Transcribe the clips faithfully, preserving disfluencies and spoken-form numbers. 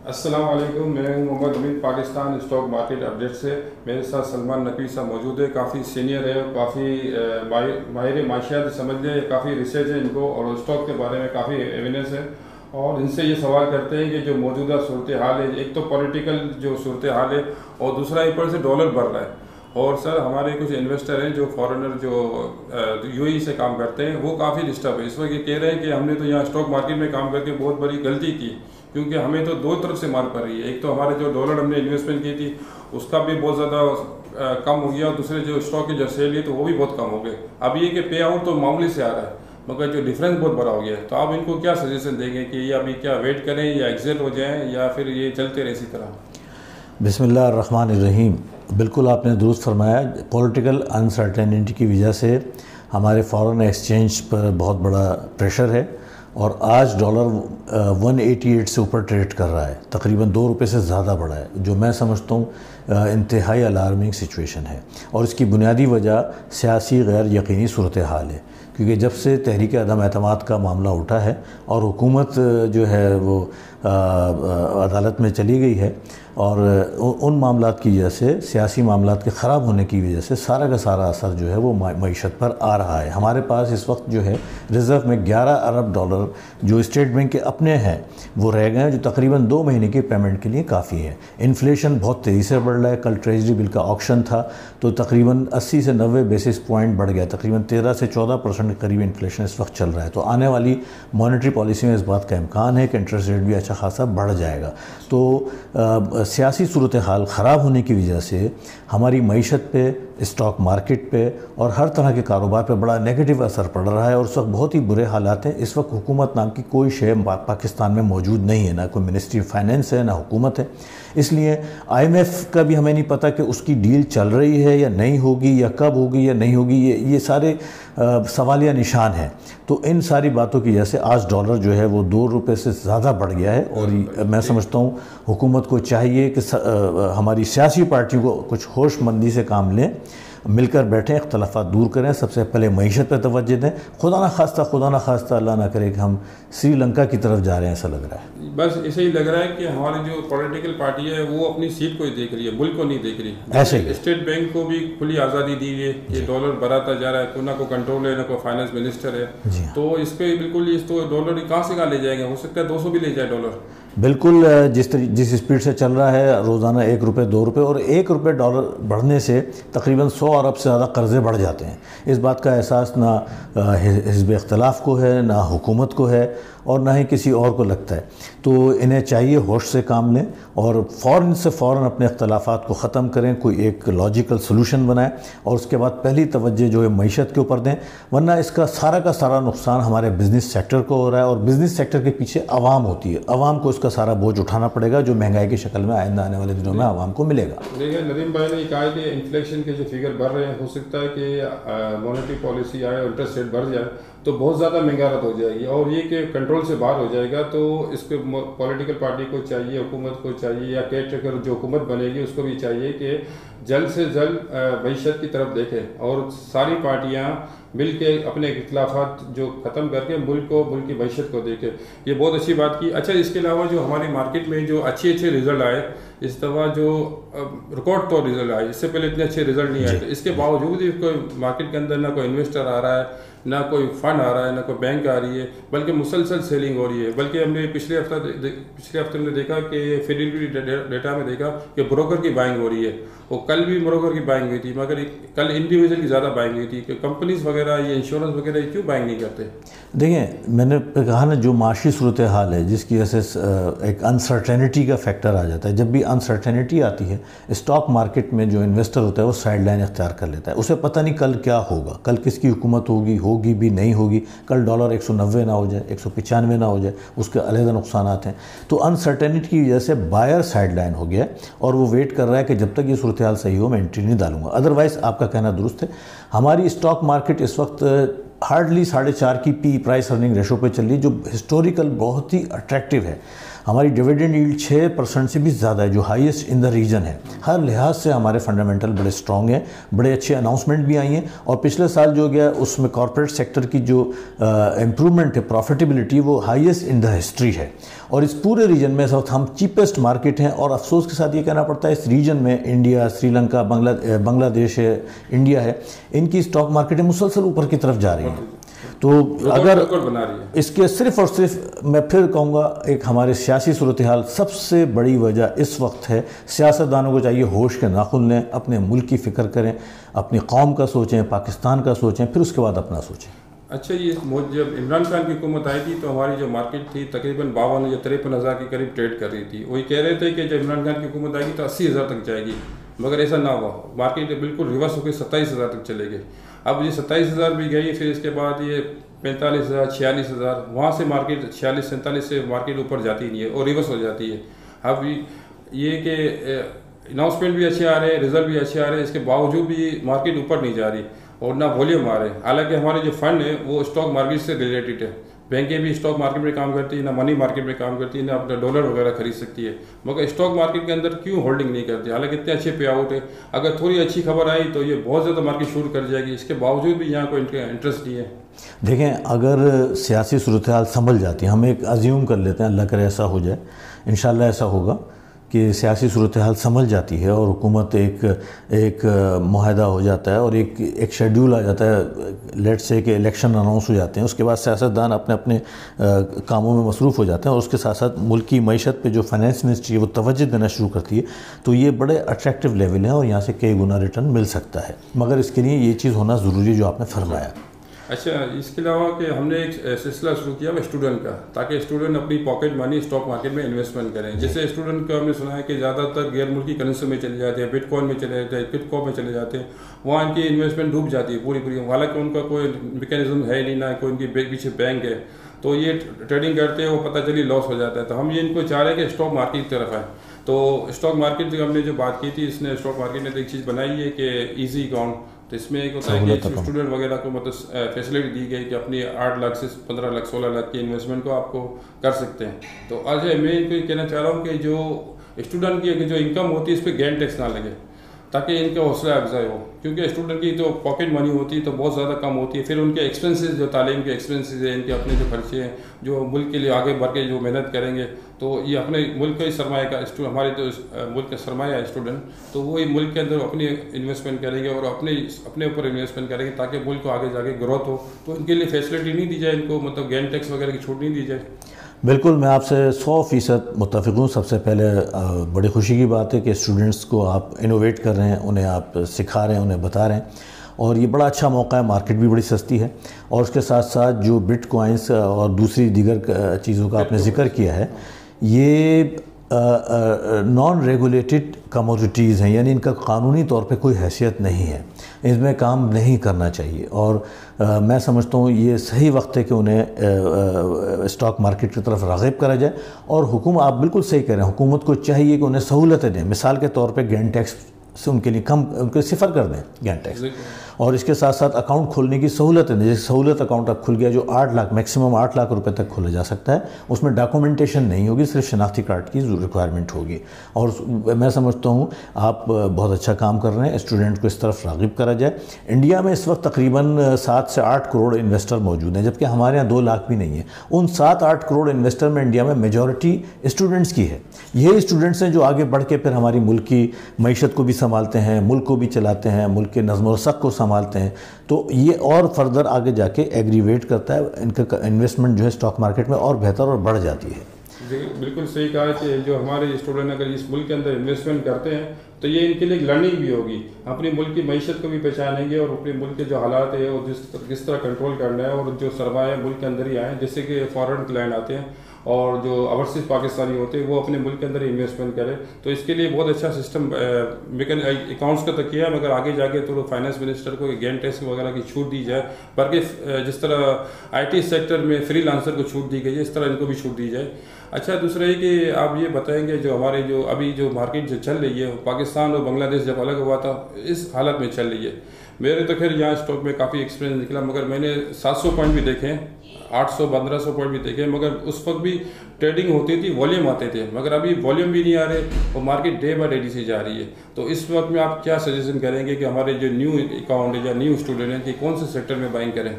अस्सलाम वालेकुम, मैं हूं Mohammad Amin, Pakistan stock market update से। मेरे साथ सलमान नकवी साहब मौजूद है। काफ़ी सीनियर है और काफ़ी माहिर माशियात समझ लें, काफ़ी रिसर्च है इनको और स्टॉक के बारे में काफ़ी एविडेंस है। और इनसे ये सवाल करते हैं कि जो मौजूदा सूरत हाल है, एक तो पॉलिटिकल जो सूरत हाल है और दूसरा ऊपर से डॉलर बढ़ रहा है। और सर हमारे कुछ इन्वेस्टर हैं जो फॉरेनर जो यूएई से काम करते हैं, वो काफ़ी डिस्टर्ब है। इस वक्त ये कह रहे हैं कि हमने तो यहाँ स्टॉक मार्केट में काम करके बहुत बड़ी गलती की, क्योंकि हमें तो दो तरफ से मार पड़ रही है। एक तो हमारे जो डॉलर हमने इन्वेस्टमेंट की थी उसका भी बहुत ज़्यादा कम हो गया और दूसरे जो स्टॉक की जो सेल है तो वो भी बहुत कम हो गए। अब ये कि पे आउट तो मामूली से आ रहा है, मगर जो डिफरेंस बहुत बड़ा हो गया है। तो आप इनको क्या सजेशन देंगे कि ये अभी क्या वेट करें या एग्जिट हो जाएं या फिर ये चलते रहे इसी तरह? बिस्मिल्लाहिर्रहमानिर्रहीम। बिल्कुल आपने दुरुस्त फरमाया। पॉलिटिकल अनसर्टेनिटी की वजह से हमारे फॉरेन एक्सचेंज पर बहुत बड़ा प्रेशर है और आज डॉलर एक सौ अट्ठासी से ऊपर ट्रेड कर रहा है, तकरीबन दो रुपये से ज़्यादा बढ़ा है, जो मैं समझता हूँ इंतहाई अलार्मिंग सिचुएशन है। और इसकी बुनियादी वजह सियासी गैर यकीनी सूरत हाल है, क्योंकि जब से तहरीक अदम एतमाद का मामला उठा है और हुकूमत जो है वो अदालत में चली गई है और उन मामलात की वजह से, सियासी मामलात के ख़राब होने की वजह से सारा का सारा असर जो है वो मईशत पर आ रहा है। हमारे पास इस वक्त जो है रिज़र्व में ग्यारह अरब डॉलर जो स्टेट बैंक के अपने हैं वो रह गए हैं, जो तकरीबन दो महीने की पेमेंट के लिए काफ़ी है। इन्फ्लेशन बहुत तेज़ी से बढ़ रहा है। कल ट्रेजरी बिल का ऑक्शन था तो तकरीबन अस्सी से नब्बे बेसिस पॉइंट बढ़ गया, तकरीबन तेरह से चौदह परसेंट के करीब इन्फ्लेशन इस वक्त चल रहा है। तो आने वाली मॉनेटरी पॉलिसी में इस बात का इम्कान है कि इंटरेस्ट रेट भी अच्छा खासा बढ़ जाएगा। तो आ, सियासी सूरत हाल ख़राब होने की वजह से हमारी मईशत पे, स्टॉक मार्केट पे और हर तरह के कारोबार पे बड़ा नेगेटिव असर पड़ रहा है और उस वक्त बहुत ही बुरे हालात हैं। इस वक्त हुकूमत नाम की कोई शय पाकिस्तान में मौजूद नहीं है, ना कोई मिनिस्ट्री ऑफ फाइनेंस है, ना हुकूमत है। इसलिए आईएमएफ का भी हमें नहीं पता कि उसकी डील चल रही है या नहीं होगी, या कब होगी या नहीं होगी। ये ये सारे सवालिया निशान हैं। तो इन सारी बातों की वजह से आज डॉलर जो है वो दो रुपये से ज़्यादा बढ़ गया है। और मैं समझता हूँ हुकूमत को चाहिए कि हमारी सियासी पार्टियों को कुछ होशमंदी से काम लें, मिलकर बैठें, इख्तलाफात दूर करें। सबसे पहले मईशत पर तवज्जो दें। खुदा ना खास्ता खुदा ना खास्ता अल्लाह ना करे कि हम श्रीलंका की तरफ जा रहे हैं, ऐसा लग रहा है। बस ऐसे ही लग रहा है कि हमारी जो पॉलिटिकल पार्टी है वो अपनी सीट को ही देख रही है, मुल्क को नहीं देख रही। ऐसे ही स्टेट बैंक को भी खुली आज़ादी दी है, ये डॉलर बढ़ाता जा रहा है, तो ना को कंट्रोल है, ना कोई फाइनेंस मिनिस्टर है। तो इस पर बिल्कुल इस तो डॉलर कहाँ से कहाँ ले जाएंगे? हो सकता है दो सौ भी ले जाए डॉलर। बिल्कुल जिस जिस स्पीड से चल रहा है रोज़ाना एक रुपये दो रुपये और एक रुपये डॉलर बढ़ने से तकरीबन सौ अरब से ज़्यादा कर्ज़े बढ़ जाते हैं। इस बात का एहसास ना हिज़्ब इख्तिलाफ़ को है, ना हुकूमत को है और ना ही किसी और को लगता है। तो इन्हें चाहिए होश से काम लें और फ़ौरन से फ़ौरन अपने इख्तिलाफ़ात को ख़त्म करें, कोई एक लॉजिकल सलूशन बनाएं और उसके बाद पहली तवज्जो जो है मईशत के ऊपर दें। वरना इसका सारा का सारा नुकसान हमारे बिज़नेस सेक्टर को हो रहा है और बिज़नेस सेक्टर के पीछे आवाम होती है। आवाम को इसका सारा बोझ उठाना पड़ेगा, जो महंगाई की शक्ल में आइंदा आने वाले दिनों में आवाम को मिलेगा। देखिए नदीम भाई ने कहा कि इन्फ्लेशन के जो फिगर बढ़ रहे हैं, हो सकता है कि मॉनेटरी पॉलिसी आए और इंटरेस्ट रेट बढ़ जाए तो बहुत ज़्यादा महंगारत हो जाएगी और ये कि कंट्रोल से बाहर हो जाएगा। तो इसके पॉलिटिकल पार्टी को चाहिए, हुकूमत को चाहिए या केयर टेकर जो हुकूमत बनेगी उसको भी चाहिए कि जल्द से जल्द मईशत की तरफ देखें और सारी पार्टियाँ मिल के अपने इख्तिलाफात जो ख़त्म करके मुल्क को, मुल्क की मईशत को देखें। ये बहुत अच्छी बात की। अच्छा, इसके अलावा जो हमारी मार्केट में जो अच्छे अच्छे रिजल्ट आए, इस दफ़ा जो रिकॉर्ड तौर रिजल्ट आए, इससे पहले इतने अच्छे रिजल्ट नहीं आए, तो इसके बावजूद भी कोई मार्केट के अंदर ना कोई इन्वेस्टर आ रहा है, ना कोई फंड आ रहा है, ना कोई बैंक आ रही है, बल्कि मुसलसल सेलिंग हो रही है। बल्कि हमने पिछले हफ्ता पिछले हफ्ते में देखा कि फिडेलिटी डेटा में देखा कि ब्रोकर की बाइंग हो रही है और कल भी ब्रोकर की बाइंग हुई थी, मगर कल इंडिविजुअल की ज़्यादा बाइंग हुई थी। कि कंपनीज वगैरह ये इंश्योरेंस वगैरह क्यों बाइंग नहीं करते? देखें, मैंने कहा ना, जो माशी सूरत हाल है जिसकी वजह से एक अनसर्टेनिटी का फैक्टर आ जाता है। जब भी अनसर्टेनिटी आती है स्टॉक मार्केट में जो इन्वेस्टर होता है वो साइड लाइन अख्तियार कर लेता है। उसे पता नहीं कल क्या होगा, कल किसकी हुकूमत होगी, होगी भी नहीं होगी, कल डॉलर एक सौ नब्बे ना हो जाए, एक सौ पचानवे ना हो जाए, उसके अलग नुकसान हैं। तो अनसर्टेनिटी की वजह से बायर साइड लाइन हो गया और वो वेट कर रहा है कि जब तक ये सूरत हाल सही हो मैं एंट्री नहीं डालूंगा। अदरवाइज़ आपका कहना दुरुस्त है, हमारी स्टॉक मार्केट इस वक्त हार्डली साढ़े चार की पी प्राइस अर्निंग रेशो पे चल रही है, जो हिस्टोरिकल बहुत ही अट्रैक्टिव है। हमारी डिविडेंड यील्ड छः परसेंट से भी ज़्यादा है, जो हाईएस्ट इन द रीजन है। हर लिहाज से हमारे फंडामेंटल बड़े स्ट्रॉन्ग हैं, बड़े अच्छे अनाउंसमेंट भी आई हैं। और पिछले साल जो गया उसमें कॉर्पोरेट सेक्टर की जो इम्प्रूवमेंट है, प्रॉफिटेबिलिटी, वो हाईएस्ट इन द हिस्ट्री है। और इस पूरे रीजन में इस वक्त हम चीपेस्ट मार्केट हैं। और अफसोस के साथ ये कहना पड़ता है, इस रीजन में इंडिया, श्रीलंका, बांग्ला बांग्लादेश है, इंडिया है, इनकी स्टॉक मार्केटें मुसलसल ऊपर की तरफ जा रही हैं। तो अगर बना रही है। इसके सिर्फ और सिर्फ मैं फिर कहूँगा, एक हमारे सियासी सूरत हाल सबसे बड़ी वजह इस वक्त है। सियासतदानों को चाहिए होश के नाखुन लें, अपने मुल्क की फ़िक्र करें, अपनी कौम का सोचें, पाकिस्तान का सोचें, फिर उसके बाद अपना सोचें। अच्छा, ये जब इमरान खान की हुकूमत आई थी तो हमारी जो मार्केट थी तकरीबन बावन या तिरपन हज़ार के करीब ट्रेड कर रही थी। वही कह रहे थे कि जब इमरान खान की हुकूमत आएगी तो अस्सी हज़ार तक जाएगी, मगर ऐसा ना हुआ। मार्केट बिल्कुल रिवर्स होकर सत्ताईस हज़ार तक चले गए। अब ये सत्ताईस हज़ार भी गई, फिर इसके बाद ये पैंतालीस हज़ार, छियालीस हज़ार, वहाँ से मार्केट छियालीस सैंतालीस से मार्केट ऊपर जाती नहीं है और रिवर्स हो जाती है। अब ये कि अनाउंसमेंट भी अच्छे आ रहे हैं, रिजल्ट भी अच्छे आ रहे हैं, इसके बावजूद भी मार्केट ऊपर नहीं जा रही और ना वॉल्यूम आ रहे हैं। हालांकि हमारे जो फंड है वो स्टॉक मार्केट से रिलेटेड है। बैंकें भी स्टॉक मार्केट में काम करती है, ना मनी मार्केट में काम करती है, ना अपना डॉलर वगैरह खरीद सकती है, मगर स्टॉक मार्केट के अंदर क्यों होल्डिंग नहीं करती? हालांकि इतने अच्छे पे आउट है, अगर थोड़ी अच्छी खबर आई तो ये बहुत ज़्यादा मार्केट शुरू कर जाएगी। इसके बावजूद भी यहाँ कोई इंटरेस्ट नहीं है। देखें, अगर सियासी सूरत हाल संभल जाती है, हम एक अज्यूम कर लेते हैं, अल्लाह करे ऐसा हो जाए, इंशाल्लाह ऐसा होगा कि सियासी सूरत हाल संभल जाती है और हुकूमत एक एक मुआहदा हो जाता है और एक एक शेड्यूल आ जाता है, लेट्स से कि इलेक्शन अनाउंस हो जाते हैं, उसके बाद सियासतदान अपने अपने आ, कामों में मसरूफ़ हो जाते हैं और उसके साथ साथ मुल्क की मईशत पे जो फाइनेंस मिनिस्ट्री है वो तवज्जो देना शुरू करती है, तो ये बड़े अट्रैक्टिव लेवल हैं और यहाँ से कई गुना रिटर्न मिल सकता है। मगर इसके लिए ये चीज़ होना ज़रूरी है जो आपने फरमाया। अच्छा, इसके अलावा कि हमने एक सिलसिला शुरू किया है स्टूडेंट का, ताकि स्टूडेंट अपनी पॉकेट मनी स्टॉक मार्केट में इन्वेस्टमेंट करें। जैसे स्टूडेंट का हमने सुना है कि ज़्यादातर गैर मुल्की करेंसी में चले जाते हैं, बिटकॉइन में चले जाते हैं, बिटकॉइन में चले जाते हैं, वहाँ इनकी इन्वेस्टमेंट डूब जाती है पूरी पूरी। हालांकि उनका कोई मैकेनिज्म है नहीं, ना कोई उनकी पीछे बैंक है, तो ये ट्रेडिंग करते हैं, वो पता चली लॉस हो जाता है। तो हम ये इनको चाह रहे हैं कि स्टॉक मार्केट की तरफ आए। तो स्टॉक मार्केट जो हमने जो बात की थी, इसने स्टॉक मार्केट ने तो एक चीज़ बनाई है कि ईजी अकाउंट, तो इसमें एक होता है कि स्टूडेंट वगैरह को मतलब फैसिलिटी दी गई कि अपनी आठ लाख से पंद्रह लाख सोलह लाख की इन्वेस्टमेंट को आपको कर सकते हैं। तो आज मैं इनको कहना चाह रहा हूँ कि जो स्टूडेंट की जो इनकम होती है इस पर गैन टैक्स ना लगे, ताकि इनका हौसला अफजाई हो, क्योंकि स्टूडेंट की जो पॉकेट मनी होती है तो बहुत ज़्यादा कम होती है। फिर उनके एक्सपेंसेस, जो तालीम के एक्सपेंसेस हैं, इनके अपने जो खर्चे हैं, जो मुल्क के लिए आगे बढ़ के जो मेहनत करेंगे, तो ये अपने मुल्क का ही सरमाया का हमारे जो मुल्क का सरमाया है स्टूडेंट, तो वो मुल्क के अंदर अपनी इन्वेस्टमेंट करेंगे और अपने अपने ऊपर इन्वेस्टमेंट करेंगे ताकि मुल्क को आगे जाके ग्रोथ हो। तो इनके लिए फैसिलिटी नहीं दी जाए, इनको मतलब गैन टैक्स वगैरह की छूट नहीं दी जाए। बिल्कुल, मैं आपसे सौ फ़ीसद मुत्तफ़िक़ हूँ। सबसे पहले बड़ी खुशी की बात है कि स्टूडेंट्स को आप इनोवेट कर रहे हैं, उन्हें आप सिखा रहे हैं, उन्हें बता रहे हैं, और ये बड़ा अच्छा मौका है। मार्केट भी बड़ी सस्ती है और उसके साथ साथ जो बिटकॉइंस और दूसरी दीगर चीज़ों का आपने ज़िक्र किया है, ये नॉन रेगुलेटेड कमोडिटीज़ हैं, यानी इनका कानूनी तौर पे कोई हैसियत नहीं है, इसमें काम नहीं करना चाहिए। और आ, मैं समझता हूँ ये सही वक्त है कि उन्हें स्टॉक मार्केट की तरफ राग़िब करा जाए। और हुकूमत, आप बिल्कुल सही कह रहे हैं, हुकूमत को चाहिए कि उन्हें सहूलतें दें। मिसाल के तौर पे गैन टैक्स से उनके लिए कम, उनके सिफर कर दें गैन टैक्स, और इसके साथ साथ अकाउंट खोलने की सहूलत है। जैसे सहूलत अकाउंट अब खुल गया जो आठ लाख मैक्सिमम आठ लाख रुपए तक खोला जा सकता है, उसमें डॉक्यूमेंटेशन नहीं होगी, सिर्फ शनाख्ती कार्ड की रिक्वायरमेंट होगी। और मैं समझता हूँ आप बहुत अच्छा काम कर रहे हैं, स्टूडेंट को इस तरफ राग़िब करा जाए। इंडिया में इस वक्त तकरीबन सात से आठ करोड़ इन्वेस्टर मौजूद हैं, जबकि हमारे यहाँ दो लाख भी नहीं है। उन सात आठ करोड़ इन्वेस्टर में इंडिया में मेजॉरिटी स्टूडेंट्स की है। यही स्टूडेंट्स हैं जो आगे बढ़ के फिर हमारी मुल्क की मईशत को भी संभालते हैं, मुल्क को भी चलाते हैं, मुल्क के नज़्म व रसक़ को संभालते हैं। तो ये और फर्दर आगे जाके एग्रीवेट करता है, इनका इन्वेस्टमेंट जो है स्टॉक मार्केट में और बेहतर और बढ़ जाती है। बिल्कुल सही कहा कि जो हमारे स्टूडेंट अगर इस मुल्क के अंदर इन्वेस्टमेंट करते हैं तो ये इनके लिए लर्निंग भी होगी, अपनी मुल्क की मईशत को भी पहचानेंगे और अपने मुल्क के जो हालात है और जिस किस तरह कंट्रोल करना है, और जो सरमाया मुल्क के अंदर ही आए, जैसे कि फॉरेन क्लाइंट आते हैं और जो ओवरसीज पाकिस्तानी होते हैं वो अपने मुल्क के अंदर इन्वेस्टमेंट करें। तो इसके लिए बहुत अच्छा सिस्टम मेकन अकाउंट्स का तो किया है, मगर आगे जाके तो फाइनेंस मिनिस्टर को गैन टैक्स वगैरह की छूट दी जाए, बल्कि जिस तरह आईटी सेक्टर में फ्री लांसर को छूट दी गई है, इस तरह इनको भी छूट दी जाए। अच्छा, दूसरा ये कि आप ये बताएंगे जो हमारे जो अभी जो मार्केट जो चल रही है, पाकिस्तान और बांग्लादेश जब अलग हुआ था इस हालत में चल रही है। मेरे तो खैर यहाँ स्टॉक में काफ़ी एक्सपीरियंस निकला, मगर मैंने सात सौ पॉइंट भी देखे हैं आठ सौ पंद्रह सौ पॉइंट भी देखे, मगर उस वक्त भी ट्रेडिंग होती थी, वॉल्यूम आते थे, मगर अभी वॉल्यूम भी नहीं आ रहे और मार्केट डे बाय डे सी जा रही है। तो इस वक्त में आप क्या सजेशन करेंगे कि हमारे जो न्यू अकाउंट है या न्यू स्टूडेंट हैं कि कौन से सेक्टर में बाइंग करें?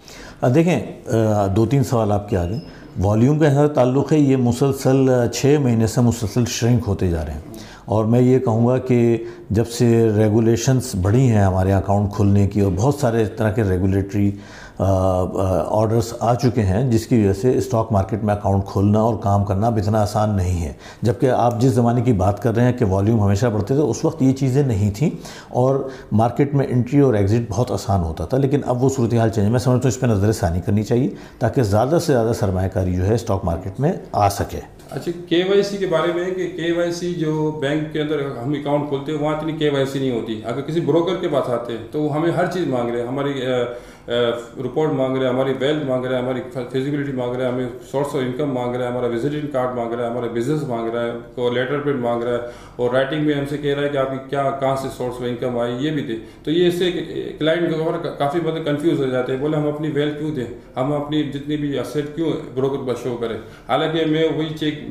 देखें, दो तीन सवाल आपके आगे। वॉल्यूम का ऐसा ताल्लुक़ है, ये मुसलसल छः महीने से मुसलसल श्रिंक होते जा रहे हैं। और मैं ये कहूँगा कि जब से रेगुलेशंस बढ़ी हैं हमारे अकाउंट खुलने की और बहुत सारे तरह के रेगुलेटरी ऑर्डर्स आ चुके हैं, जिसकी वजह से स्टॉक मार्केट में अकाउंट खोलना और काम करना अब इतना आसान नहीं है। जबकि आप जिस ज़माने की बात कर रहे हैं कि वॉल्यूम हमेशा बढ़ते थे, उस वक्त ये चीज़ें नहीं थी और मार्केट में एंट्री और एग्ज़िट बहुत आसान होता था। लेकिन अब वो सूरत हाल चेंज, मैं समझता हूँ इस पर नज़र षानी करनी चाहिए ताकि ज़्यादा से ज़्यादा सरमायाकारी जो है स्टॉक मार्केट में आ सके। अच्छा, के वाई सी के बारे में कि के वाई सी जो बैंक के अंदर हम अकाउंट खोलते हैं वहाँ इतनी के वाई सी नहीं होती। अगर किसी ब्रोकर के पास आते हैं तो वो हमें हर चीज़ मांग रहे हैं, हमारी रिपोर्ट मांग रहे हैं, हमारी वेल्थ मांग रहे हैं, हमारी फिजिबिलिटी मांग रहे हैं, हमें सोर्स ऑफ इनकम मांग रहा है, हमारा विजिटिंग कार्ड मांग रहा है, हमारा बिजनेस मांग रहा है, को लेटर प्रिंट मांग रहा है और राइटिंग में हमसे कह रहा है कि आपकी क्या कहाँ से सोर्स ऑफ इनकम आई, ये भी दे। तो ये इससे क्लाइंट काफ़ी मतलब कंफ्यूज हो जाते हैं, बोले हम अपनी वेल्थ क्यों दें, हम अपनी जितनी भी असेट क्यों ब्रोकर पर शो करें। हालांकि मैं वही चेक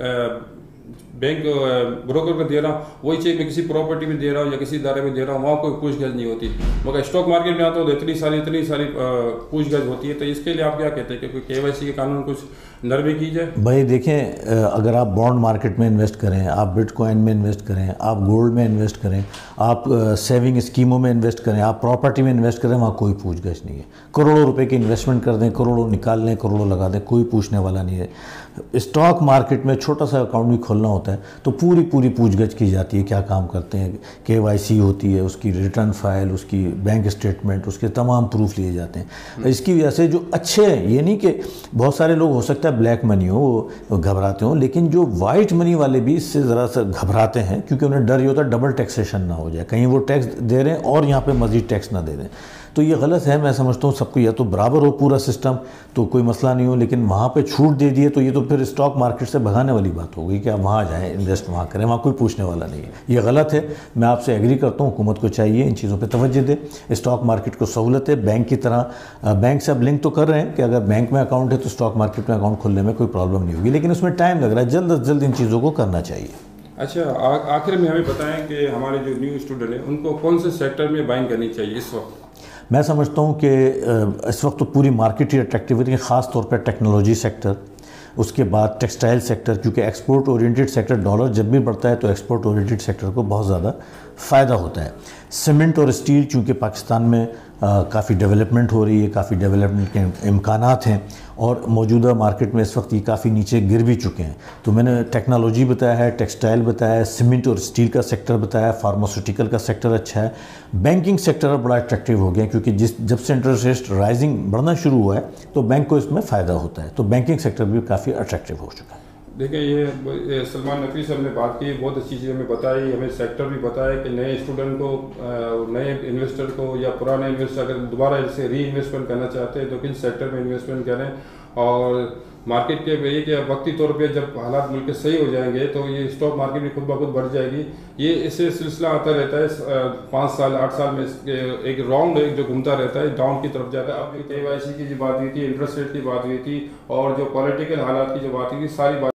बैंक ब्रोकर को दे रहा हूँ, वही चेक मैं किसी प्रॉपर्टी में दे रहा हूँ या किसी इदारे में दे रहा हूँ, वहाँ कोई पूछगछ नहीं होती। मगर स्टॉक मार्केट में आता हूँ तो इतनी सारी इतनी सारी पूछगछ होती है। तो इसके लिए आप क्या कहते हैं कि कोई के वाई सी के कानून कुछ नरमी की जाए? भाई देखें, अगर आप बॉन्ड मार्केट में इन्वेस्ट करें, आप बिटकॉइन में इन्वेस्ट करें, आप गोल्ड में इन्वेस्ट करें, आप सेविंग स्कीमों में इन्वेस्ट करें, आप प्रॉपर्टी में इन्वेस्ट करें, वहाँ कोई पूछगछ नहीं है। करोड़ों रुपए की इन्वेस्टमेंट कर दें, करोड़ों निकाल लें, करोड़ों लगा दें, कोई पूछने वाला नहीं है। स्टॉक मार्केट में छोटा सा अकाउंट भी खोलना होता है तो पूरी पूरी पूछगछ की जाती है, क्या काम करते हैं, के वाई सी होती है, उसकी रिटर्न फाइल, उसकी बैंक स्टेटमेंट, उसके तमाम प्रूफ लिए जाते हैं। इसकी वजह से जो अच्छे हैं, ये नहीं कि बहुत सारे लोग हो सकता है ब्लैक मनी हो वो घबराते हो, लेकिन जो वाइट मनी वाले भी इससे ज़रा सा घबराते हैं क्योंकि उन्हें डर ये होता है डबल टैक्सेशन ना हो जाए, कहीं वो टैक्स दे रहे हैं और यहाँ पे मज़ीद टैक्स ना दे दें। तो ये गलत है। मैं समझता हूँ सबको या तो बराबर हो पूरा सिस्टम तो कोई मसला नहीं हो, लेकिन वहाँ पे छूट दे दिए तो ये तो फिर स्टॉक मार्केट से भगाने वाली बात हो गई कि आप वहाँ जाएँ, इन्वेस्ट वहाँ करें, वहाँ कोई पूछने वाला नहीं है। ये गलत है। मैं आपसे एग्री करता हूँ, हुकूमत को चाहिए इन चीज़ों पर तवज्जो दे। स्टॉक मार्केट को सहूलत है, बैंक की तरह बैंक से अब लिंक तो कर रहे हैं कि अगर बैंक में अकाउंट है तो स्टॉक मार्केट में अकाउंट खोलने में कोई प्रॉब्लम नहीं होगी, लेकिन उसमें टाइम लग रहा है। जल्द अज जल्द इन चीज़ों को करना चाहिए। अच्छा, आखिर में हमें बताएं कि हमारे जो न्यू स्टूडेंट हैं उनको कौन से सेक्टर में बाइंग करनी चाहिए इस वक्त? मैं समझता हूँ कि इस वक्त तो पूरी मार्केट ही अट्रैक्टिविटी है, ख़ास तौर पर टेक्नोलॉजी सेक्टर, उसके बाद टेक्सटाइल सेक्टर, क्योंकि एक्सपोर्ट ओरिएंटेड सेक्टर, डॉलर जब भी बढ़ता है तो एक्सपोर्ट ओरिएंटेड सेक्टर को बहुत ज़्यादा फ़ायदा होता है। सीमेंट और स्टील, चूँकि पाकिस्तान में काफ़ी डेवलपमेंट हो रही है, काफ़ी डेवलपमेंट के इम्कानात हैं और मौजूदा मार्केट में इस वक्त ये काफ़ी नीचे गिर भी चुके हैं। तो मैंने टेक्नोलॉजी बताया है, टेक्सटाइल बताया है, सीमेंट और स्टील का सेक्टर बताया है, फार्मास्यूटिकल का सेक्टर अच्छा है, बैंकिंग सेक्टर बड़ा अट्रैक्टिव हो गया क्योंकि जिस जब से इंटरेस्ट रेट राइजिंग बढ़ना शुरू हुआ है तो बैंक को इसमें फ़ायदा होता है। तो बैंकिंग सेक्टर भी काफ़ी अट्रैक्टिव हो चुका है। देखिए, ये सलमान नकवी साहब ने बात की, बहुत अच्छी चीज़ हमें बताई, हमें सेक्टर भी बताया कि नए स्टूडेंट को, नए इन्वेस्टर को या पुराने इन्वेस्टर अगर दोबारा इसे री इन्वेस्टमेंट करना चाहते हैं तो किस सेक्टर में इन्वेस्टमेंट करें। और मार्केट के ये कि वक्ती तौर पे जब हालात मुल्क के सही हो जाएंगे तो ये स्टॉक मार्केट भी खुद ब खुद बढ़ जाएगी। ये इससे सिलसिला आता रहता है, पाँच साल आठ साल में एक राउंड एक जो घूमता रहता है, डाउन की तरफ जाता है। अब के वाई सी की जो बात हुई थी, इंटरेस्ट रेट की बात हुई थी और जो पॉलिटिकल हालात की जो बात हुई थी, सारी बात